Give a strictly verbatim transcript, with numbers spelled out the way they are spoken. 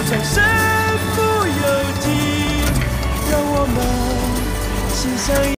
唱身不由己，让我们心相依。